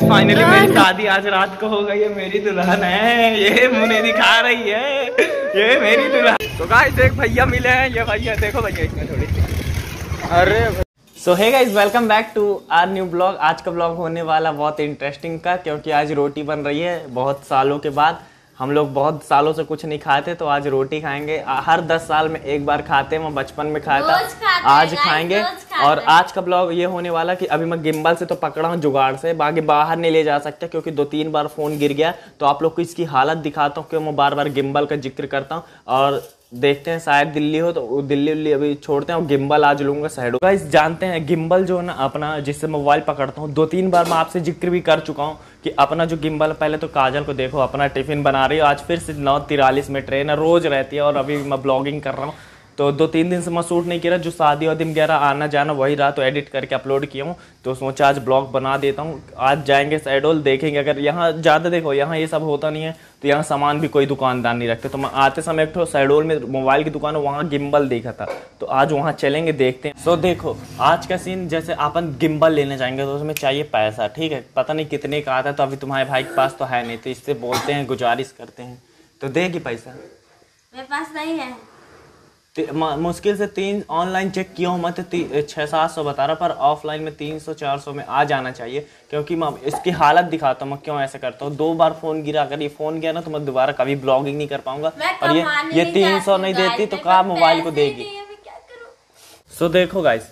Finally मेरी शादी आज रात को हो गई है। मेरी दुल्हन है, ये मुझे दिखा रही है, ये मेरी दुल्हन। तो गाइस एक भैया मिले हैं, ये भैया देखो भैया इसमें थोड़ी। अरे so hey guys, welcome back to our new vlog. आज का ब्लॉग होने वाला बहुत इंटरेस्टिंग का, क्योंकि आज रोटी बन रही है। बहुत सालों के बाद हम लोग बहुत सालों से कुछ नहीं खाए थे, तो आज रोटी खाएंगे। हर 10 साल में एक बार खाते हैं, मैं बचपन में खाया था, आज खाएंगे। और आज का ब्लॉग ये होने वाला कि अभी मैं गिम्बल से तो पकड़ा हूँ जुगाड़ से, बाकी बाहर नहीं ले जा सकता क्योंकि 2-3 बार फोन गिर गया। तो आप लोग को इसकी हालत दिखाता हूँ कि मैं बार बार गिम्बल का जिक्र करता हूँ। और देखते हैं शायद दिल्ली हो तो दिल्ली अभी छोड़ते हैं और गिम्बल आज लूंगा साइड। गाइस जानते हैं गिम्बल जो है ना अपना, जिससे मोबाइल पकड़ता हूँ, 2-3 बार मैं आपसे जिक्र भी कर चुका हूँ कि अपना जो गिम्बल। पहले तो काजल को देखो अपना टिफिन बना रही है, आज फिर से 9:43 में ट्रेन है, रोज रहती है। और अभी मैं ब्लॉगिंग कर रहा हूँ तो 2-3 दिन से मैं शूट नहीं किया, जो शादी वादी वगैरह आना जाना वही रहा, तो एडिट करके अपलोड किया हूँ। तो सोचा आज ब्लॉग बना देता हूँ। आज जाएंगे शहडोल, देखेंगे। अगर यहाँ ज़्यादा देखो यहाँ ये सब होता नहीं है, तो यहाँ सामान भी कोई दुकानदार नहीं रखते। तो मैं आते समय एक शहडोल में मोबाइल की दुकान है, वहाँ गिम्बल देखा था, तो आज वहाँ चलेंगे, देखते हैं। सो देखो आज का सीन, जैसे अपन गिम्बल लेने जाएंगे तो उसमें चाहिए पैसा, ठीक है। पता नहीं कितने का आता है, तो अभी तुम्हारे भाई के पास तो है नहीं, तो इससे बोलते हैं, गुजारिश करते हैं, तो देगी पैसा। मेरे पास नहीं है। मुश्किल से 3 ऑनलाइन चेक किया हूँ मैं, तो 600-700 बता रहा, पर ऑफलाइन में 300-400 में आ जाना चाहिए। क्योंकि मैं इसकी हालत दिखाता हूँ मैं क्यों ऐसे करता हूँ। 2 बार फोन गिरा, अगर ये फोन गया ना तो मैं दोबारा कभी ब्लॉगिंग नहीं कर पाऊंगा। और ये 300 नहीं देती तो कहाँ मोबाइल को देगी। सो देखो गाइस,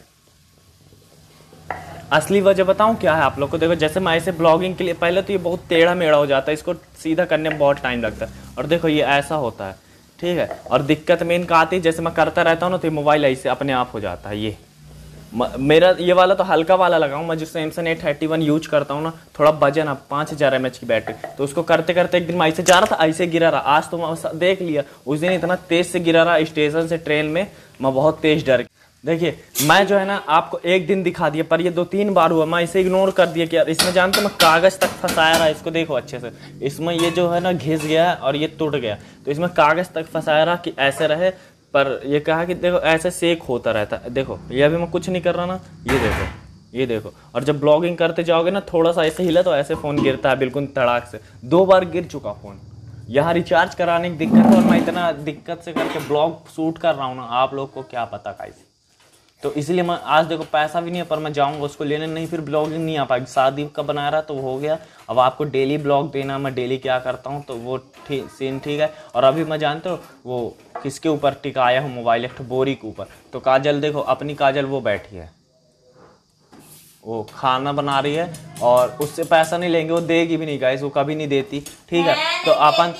असली वजह बताऊं क्या है आप लोग को। देखो जैसे मैं ऐसे ब्लॉगिंग के लिए, पहले तो ये बहुत टेढ़ा मेढ़ा हो जाता है, इसको सीधा करने में बहुत टाइम लगता है। और देखो ये ऐसा होता है, ठीक है। और दिक्कत मेन का आती है, जैसे मैं करता रहता हूँ ना, तो मोबाइल ऐसे अपने आप हो जाता है। ये मेरा ये वाला तो हल्का वाला लगाऊं मैं, जो सैमसंग A31 यूज करता हूँ ना, थोड़ा वजन है, 5000 mAh की बैटरी। तो उसको करते करते एक दिन मैं ऐसे जा रहा था, ऐसे गिरा रहा। आज तो मैं देख लिया, उस दिन इतना तेज से गिरा रहा स्टेशन से ट्रेन में, मैं बहुत तेज डर। देखिए मैं जो है ना आपको एक दिन दिखा दिया, पर ये 2-3 बार हुआ, मैं इसे इग्नोर कर दिया कि यार इसमें जानते मैं कागज तक फंसाया रहा। इसको देखो अच्छे से, इसमें ये जो है ना घिस गया और ये टूट गया, तो इसमें कागज तक फंसाया रहा कि ऐसे रहे। पर ये कहा कि देखो ऐसे सेक होता रहता है। देखो ये अभी मैं कुछ नहीं कर रहा ना, ये देखो। और जब ब्लॉगिंग करते जाओगे ना, थोड़ा सा ऐसे हिला तो ऐसे फोन गिरता है बिल्कुल तड़ाक से। 2 बार गिर चुका फोन। यहाँ रिचार्ज कराने की दिक्कत है, और मैं इतना दिक्कत से करके ब्लॉग शूट कर रहा हूँ ना, आप लोग को क्या पता गाइस। तो इसलिए मैं आज देखो पैसा भी नहीं है, पर मैं जाऊंगा उसको लेने, नहीं फिर ब्लॉगिंग नहीं आ पाएगी। शादी का बना रहा तो हो गया, अब आपको डेली ब्लॉग देना, मैं डेली क्या करता हूँ, तो वो सीन ठीक है। और अभी मैं जानते हो वो किसके ऊपर टिकाया हूँ मोबाइल, एक बोरी के ऊपर। तो काजल देखो, अपनी काजल वो बैठी है, वो खाना बना रही है, और उससे पैसा नहीं लेंगे, वो देगी भी नहीं गाइस, वो कभी नहीं देती, ठीक है। तो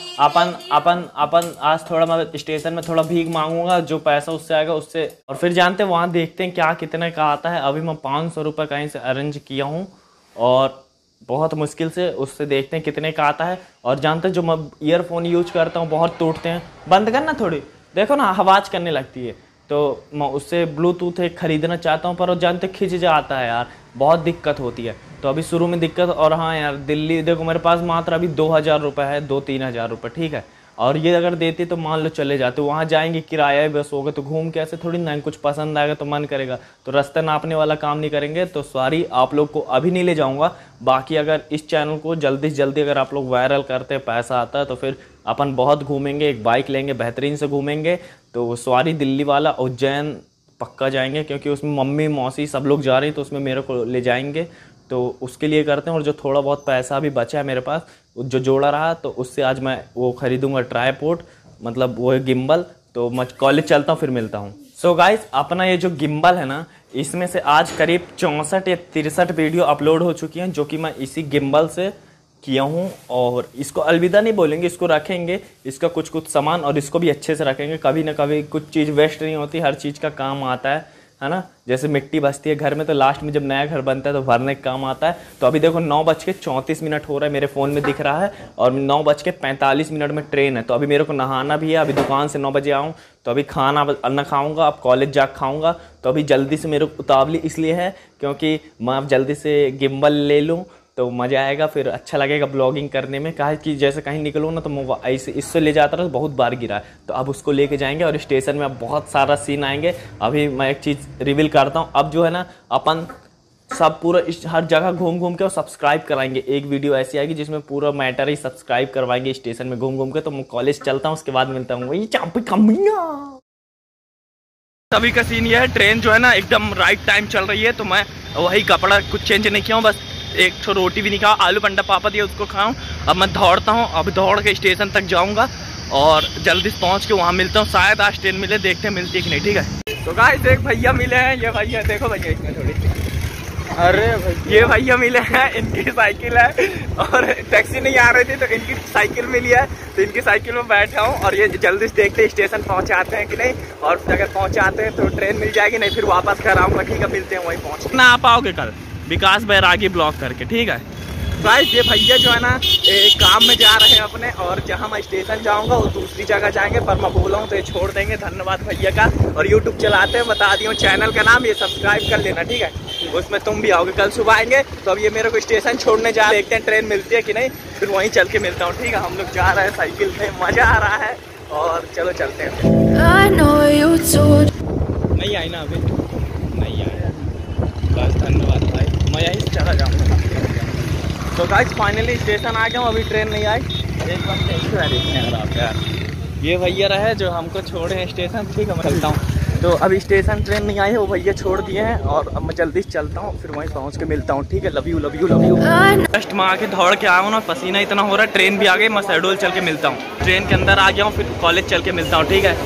अपन आज थोड़ा मैं स्टेशन में थोड़ा भीख मांगूंगा, जो पैसा उससे आएगा उससे। और फिर जानते हैं वहाँ देखते हैं क्या कितने का आता है। अभी मैं 500 रुपये कहीं से अरेंज किया हूँ, और बहुत मुश्किल से, उससे देखते हैं कितने का आता है। और जानते हैं जो मैं ईयरफोन यूज करता हूँ बहुत टूटते हैं, बंद करना थोड़ी, देखो ना आवाज़ करने लगती है। तो मैं उससे ब्लूटूथ एक खरीदना चाहता हूँ, पर वो जानते खिंच जाता है यार, बहुत दिक्कत होती है। तो अभी शुरू में दिक्कत। और हाँ यार दिल्ली देखो मेरे पास मात्र अभी 2000 रुपये है, 2-3 हज़ार रुपये, ठीक है। और ये अगर देती तो मान लो चले जाते, वहाँ जाएंगे किराया बस होगा, तो घूम के ऐसे थोड़ी ना, कुछ पसंद आएगा तो मन करेगा, तो रास्ता नापने वाला काम नहीं करेंगे। तो सॉरी आप लोग को अभी नहीं ले जाऊँगा। बाकी अगर इस चैनल को जल्दी से जल्दी अगर आप लोग वायरल करते, पैसा आता है, तो फिर अपन बहुत घूमेंगे, एक बाइक लेंगे, बेहतरीन से घूमेंगे। तो सॉरी दिल्ली वाला, उज्जैन पक्का जाएंगे, क्योंकि उसमें मम्मी मौसी सब लोग जा रही, तो उसमें मेरे को ले जाएंगे, तो उसके लिए करते हैं। और जो थोड़ा बहुत पैसा भी बचा है मेरे पास, जो जोड़ा रहा, तो उससे आज मैं वो खरीदूंगा ट्राइपॉड, मतलब वो है गिम्बल। तो मैं कॉलेज चलता हूँ, फिर मिलता हूँ। सो गाइस अपना ये जो गिम्बल है ना, इसमें से आज करीब 64 या 63 वीडियो अपलोड हो चुकी हैं, जो कि मैं इसी गिम्बल से किया हूँ। और इसको अलविदा नहीं बोलेंगे, इसको रखेंगे, इसका कुछ सामान, और इसको भी अच्छे से रखेंगे। कभी ना कभी कुछ चीज़ वेस्ट नहीं होती, हर चीज़ का काम आता है ना। जैसे मिट्टी बचती है घर में, तो लास्ट में जब नया घर बनता है तो भरने का काम आता है। तो अभी देखो 9:34 हो रहा है, मेरे फ़ोन में दिख रहा है, और 9:45 में ट्रेन है। तो अभी मेरे को नहाना भी है, अभी दुकान से 9 बजे आऊँ, तो अभी खाना अन्ना खाऊंगा, अब कॉलेज जा खाऊंगा। तो अभी जल्दी से मेरे को उतावली इसलिए है क्योंकि मैं अब जल्दी से गिम्बल ले लूँ, तो मज़ा आएगा, फिर अच्छा लगेगा ब्लॉगिंग करने में। कहा कि जैसे कहीं निकलूँ ना, तो ऐसे इससे ले जाता रहा, तो बहुत बार गिरा है। तो अब उसको लेके जाएंगे, और स्टेशन में अब बहुत सारा सीन आएंगे। अभी मैं एक चीज़ रिवील करता हूँ, अब जो है ना अपन सब पूरा हर जगह घूम घूम के और सब्सक्राइब कराएंगे। एक वीडियो ऐसी आएगी जिसमें पूरा मैटर ही सब्सक्राइब करवाएंगे स्टेशन में घूम घूम के। तो मैं कॉलेज चलता हूँ, उसके बाद मिलता हूँ। वही चापी कमियां सभी का सीन ये है, ट्रेन जो है ना एकदम राइट टाइम चल रही है। तो मैं वही कपड़ा कुछ चेंज नहीं किया हूँ, बस एक छो रोटी भी नहीं खाऊँ, आलू बंडा पापा दिया उसको खाऊँ। अब मैं दौड़ता हूँ, अब दौड़ के स्टेशन तक जाऊँगा और जल्दी से पहुँच के वहाँ मिलता हूँ। शायद आज ट्रेन मिले, देखते हैं मिलती है कि नहीं। ठीक है। तो गाइस एक भैया मिले हैं, ये भैया देखो भैया इसमें थोड़ी, अरे भाई ये भैया मिले हैं, इनकी साइकिल है और टैक्सी नहीं आ रही थी तो इनकी साइकिल मिली है। तो इनकी साइकिल में बैठा हूँ और ये जल्दी से देखते हैं स्टेशन पहुँचाते हैं कि नहीं, और अगर पहुँचाते हैं तो ट्रेन मिल जाएगी, नहीं फिर वापस घर आऊँगा। ठीक है, मिलते हैं वहीं पहुँच ना। आ पाओगे कल विकास बैरागी ब्लॉक करके। ठीक है गाइस, ये भैया जो है ना काम में जा रहे हैं अपने, और जहाँ मैं स्टेशन जाऊँगा वो दूसरी जगह जाएंगे, पर मैं बोला हूँ तो ये छोड़ देंगे। धन्यवाद भैया का। और यूट्यूब चलाते हैं, बता दिया चैनल का नाम, ये सब्सक्राइब कर लेना। ठीक है, उसमें तुम भी आओगे, कल सुबह आएंगे। तो अब ये मेरे को स्टेशन छोड़ने जा रहे हैं, देखते हैं ट्रेन मिलती है कि नहीं, फिर वहीं चल के मिलता हूँ। ठीक है, हम लोग जा रहे हैं साइकिल पे, मजा आ रहा है और चलो चलते हैं। नहीं आई ना अभी, नहीं आया, बस धन्यवाद भाई, मैं यहीं चला जाऊँगा। तो गाइस फाइनली स्टेशन आ गया हूँ, अभी ट्रेन नहीं आई। एक बार देखने आप यार, ये भैया रहे जो हमको छोड़े हैं स्टेशन। ठीक है, मैं चलता हूँ। तो अभी स्टेशन ट्रेन नहीं आई है, वो भैया छोड़ दिए हैं और अब मैं जल्दी से चलता हूँ, फिर वहीं पहुँच के मिलता हूँ। ठीक है, love you love you love you. Just मैं आके दौड़ के आया हूँ ना, पसीना इतना हो रहा है। ट्रेन भी आ गई, मैं शेड्यूल चल के मिलता हूँ। ट्रेन के अंदर आ गया हूँ, फिर कॉलेज चल के मिलता हूँ। ठीक है,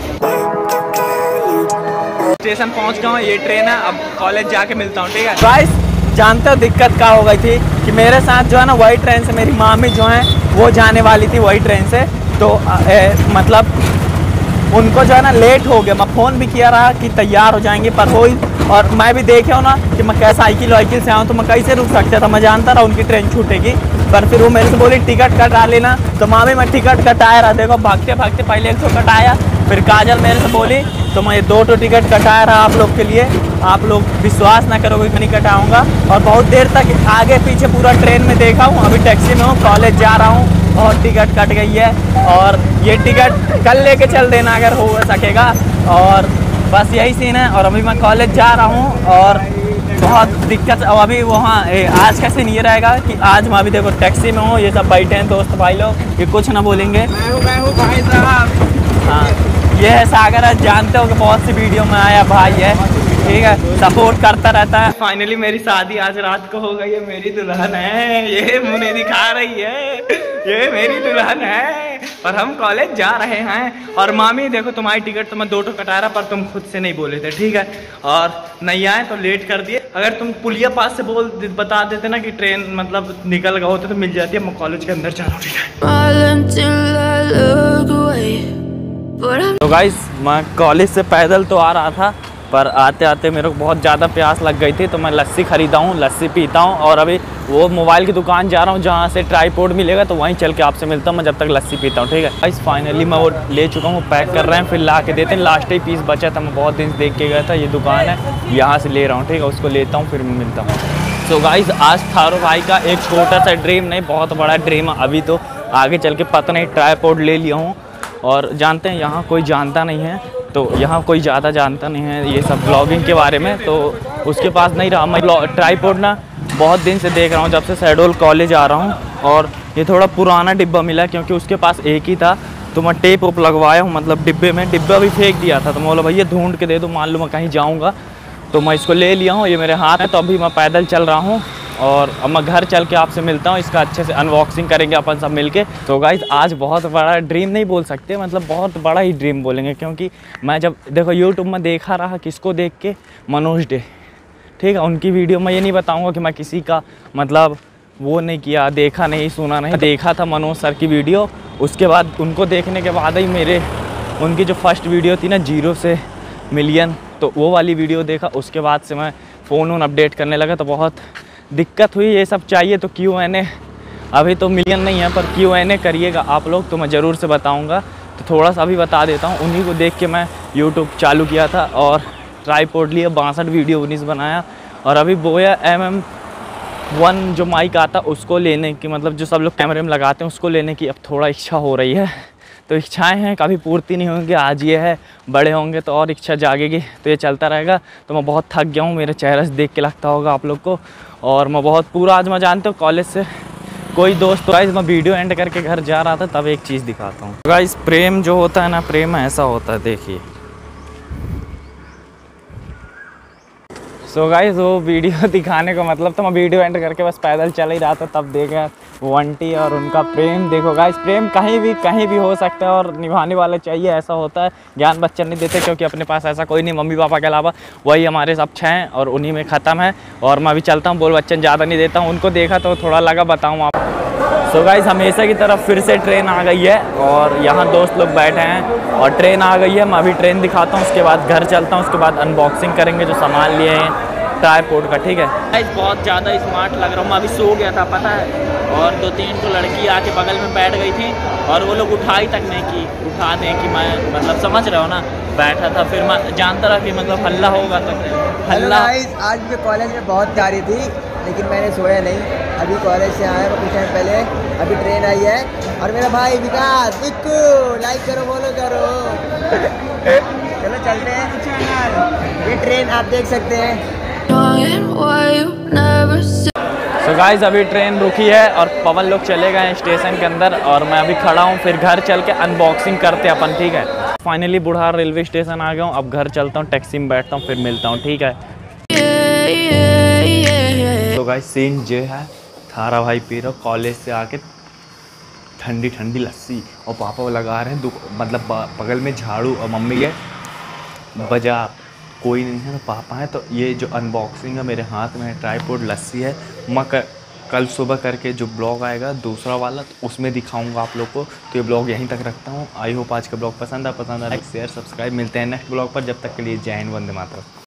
स्टेशन पहुँच गया हूँ, ये ट्रेन है, अब कॉलेज जाके मिलता हूँ। ठीक है गाइस, जानते हो दिक्कत क्या हो गई थी कि मेरे साथ जो है ना वही ट्रेन से मेरी मामी जो है वो जाने वाली थी वही ट्रेन से। तो मतलब उनको जो है ना लेट हो गया। मैं फ़ोन भी किया रहा कि तैयार हो जाएंगे, पर हो ही, और मैं भी देखे हो ना कि मैं कैसा साइकिल वाइकिल से आऊँ तो मैं कैसे रुक सकता था। मैं जानता रहा उनकी ट्रेन छूटेगी, पर फिर वो मेरे से बोली टिकट कटा लेना। तो मामी मैं टिकट कटाया रहा, देखो भागते भागते पहले 100 कटाया, फिर काजल मेरे से बोली तो मैं 2 टिकट कटाया रहा आप लोग के लिए। आप लोग विश्वास ना करोगे कि नहीं कटाऊंगा, और बहुत देर तक आगे पीछे पूरा ट्रेन में देखा हूँ। अभी टैक्सी में हूँ, कॉलेज जा रहा हूँ और टिकट कट गई है। और ये टिकट कल लेके चल देना अगर हो सकेगा। और बस यही सीन है। और अभी मैं कॉलेज जा रहा हूँ और बहुत दिक्कत। अब अभी वहाँ आज का सीन ये रहेगा कि आज मैं अभी देखो टैक्सी में हूँ, ये सब बैठे हैं दोस्त भाई लोग, ये कुछ ना बोलेंगे। मैं हूँ भाई साहब। हाँ, ये है सागर, आज जानते हो कि बहुत सी वीडियो में आया भाई है। ठीक है, सपोर्ट करता रहता है। फाइनली मेरी शादी आज रात को हो गई है, मेरी दुल्हन है, ये मुझे दिखा रही है, ये मेरी दुल्हन है। और हम कॉलेज जा रहे हैं। और मामी देखो तुम्हारी टिकट तो मैं 2 कटा रहा, पर तुम खुद से नहीं बोले थे। ठीक है, और नहीं आए तो लेट कर दिए। अगर तुम पुलिया पास से बता देते ना कि ट्रेन मतलब निकल गए होते तो मिल जाती है। मैं कॉलेज के अंदर जा रहा हूँ। ठीक है, तो गाइस मैं कॉलेज से पैदल तो आ रहा था, पर आते आते मेरे को बहुत ज़्यादा प्यास लग गई थी, तो मैं लस्सी खरीदा हूँ, लस्सी पीता हूँ। और अभी वो मोबाइल की दुकान जा रहा हूँ जहाँ से ट्राईपोड मिलेगा, तो वहीं चल के आपसे मिलता हूँ मैं, जब तक लस्सी पीता हूँ। ठीक है गाइस, फाइनली मैं वो ले चुका हूँ, पैक कर रहे हैं, फिर ला के देते हैं। लास्ट ही पीस बचा था, मैं बहुत दिन से देख के गया था, ये दुकान है यहाँ से ले रहा हूँ। ठीक है, उसको लेता हूँ फिर मिलता हूँ। तो गाइस आज थारो भाई का एक छोटा सा ड्रीम नहीं, बहुत बड़ा ड्रीम है। अभी तो आगे चल के पता नहीं, ट्राईपोड ले लिया हूँ। और जानते हैं यहाँ कोई जानता नहीं है, तो यहाँ कोई ज़्यादा जानता नहीं है ये सब ब्लॉगिंग के बारे में, तो उसके पास नहीं रहा। मैं ट्राईपोड ना बहुत दिन से देख रहा हूँ, जब से शेड्यूल कॉलेज आ रहा हूँ। और ये थोड़ा पुराना डिब्बा मिला, क्योंकि उसके पास एक ही था, तो मैं टेप उप लगवाया हूँ, मतलब डिब्बे में। डिब्बा भी फेंक दिया था, तो मैं बोला भैया ढूंढ के दे दो, मान लो मैं कहीं जाऊँगा। तो मैं इसको ले लिया हूँ, ये मेरे हाथ है। तो अभी मैं पैदल चल रहा हूँ और अब मैं घर चल के आपसे मिलता हूँ, इसका अच्छे से अनबॉक्सिंग करेंगे अपन सब मिलके। तो गाइस आज बहुत बड़ा ड्रीम नहीं बोल सकते, मतलब बहुत बड़ा ही ड्रीम बोलेंगे, क्योंकि मैं जब देखो यूट्यूब में देखा रहा, किसको देख के, मनोज डे। ठीक है, उनकी वीडियो मैं ये नहीं बताऊँगा कि मैं किसी का मतलब वो नहीं किया, देखा नहीं, सुना नहीं, देखा था मनोज सर की वीडियो। उसके बाद उनको देखने के बाद ही उनकी जो फर्स्ट वीडियो थी ना 0 से मिलियन, तो वो वाली वीडियो देखा। उसके बाद से मैं फ़ोन अपडेट करने लगा, तो बहुत दिक्कत हुई। ये सब चाहिए तो Q&A, अभी तो मिलियन नहीं है, पर Q&A करिएगा आप लोग तो मैं ज़रूर से बताऊंगा। तो थोड़ा सा अभी बता देता हूँ, उन्हीं को देख के मैं यूट्यूब चालू किया था और ट्राईपोड लिया, 62 वीडियो 19 बनाया। और अभी बोया MM1 जो माइक आता उसको लेने की, मतलब जो सब लोग कैमरे में लगाते हैं उसको लेने की अब थोड़ा इच्छा हो रही है। तो इच्छाएं हैं कभी पूर्ति नहीं होंगी, आज ये है, बड़े होंगे तो और इच्छा जागेगी, तो ये चलता रहेगा। तो मैं बहुत थक गया हूँ, मेरे चेहरे से देख के लगता होगा आप लोग को, और मैं बहुत पूरा आज मैं जानते हो कॉलेज से कोई दोस्त। गाइस मैं वीडियो एंड करके घर जा रहा था तब एक चीज़ दिखाता हूँ। गाइस प्रेम जो होता है ना, प्रेम ऐसा होता है, देखिए। सो गाइस वो वीडियो दिखाने का मतलब तो मैं वीडियो एंड करके बस पैदल चल ही रहा था, तब देखा वो आंटी और उनका प्रेम। देखो गाइस प्रेम कहीं भी हो सकता है और निभाने वाला चाहिए, ऐसा होता है। ज्ञान बच्चन नहीं देते क्योंकि अपने पास ऐसा कोई नहीं, मम्मी पापा के अलावा वही हमारे सब छः हैं और उन्हीं में ख़त्म है। और मैं भी चलता हूँ, बोल बच्चन ज़्यादा नहीं देता हूँ। उनको देखा तो थोड़ा लगा, बताऊँ आप। सो गाइस हमेशा की तरफ फिर से ट्रेन आ गई है और यहाँ दोस्त लोग बैठे हैं और ट्रेन आ गई है। मैं अभी ट्रेन दिखाता हूँ, उसके बाद घर चलता हूँ, उसके बाद अनबॉक्सिंग करेंगे जो सामान लिए हैं ट्राईपोड का, ठीक है। गाइस बहुत ज़्यादा स्मार्ट लग रहा हूँ, मैं अभी सो गया था पता है, और 2-3 तो लड़की आके बगल में बैठ गई थी और वो लोग उठाई तक नहीं की, उठा दें कि मैं मतलब समझ रहे हो ना, बैठा था। फिर मैं जानता रहा कि मतलब हल्ला होगा, तो हल्ला। आज भी कॉलेज में बहुत प्यारी थी लेकिन मैंने सोया नहीं, अभी कॉलेज से आया कुछ टाइम पहले, अभी ट्रेन आई है। और मेरा भाई विकास, विक्कू लाइक करो, फॉलो करो। चलो चलते हैं चैनल, ये ट्रेन आप देख सकते हैं। सो गाइस अभी ट्रेन रुकी है और पवन लोग चले गए हैं स्टेशन के अंदर और मैं अभी खड़ा हूँ। फिर घर चल के अनबॉक्सिंग करते हैं अपन, ठीक है। फाइनली बुढ़ार रेलवे स्टेशन आ गया हूँ, अब घर चलता हूँ, टैक्सी में बैठता हूँ, फिर मिलता हूँ, ठीक है। तो गाइस सीन जो है, थारा भाई पी रहा कॉलेज से आके ठंडी ठंडी लस्सी, और पापा लगा रहे हैं मतलब बगल में झाड़ू, और मम्मी के बाजार कोई नहीं है तो पापा हैं। तो ये जो अनबॉक्सिंग है मेरे हाथ में है, ट्राईपोड लस्सी है। मैं कल सुबह करके जो ब्लॉग आएगा दूसरा वाला, तो उसमें दिखाऊंगा आप लोग को। तो ये ब्लॉग यहीं तक रखता हूँ। आई होप आज का ब्लॉग पसंद आ लाइक शेयर सब्सक्राइब। मिलते हैं नेक्स्ट ब्लॉग पर, जब तक के लिए जय हिंद, वंदे मातरम।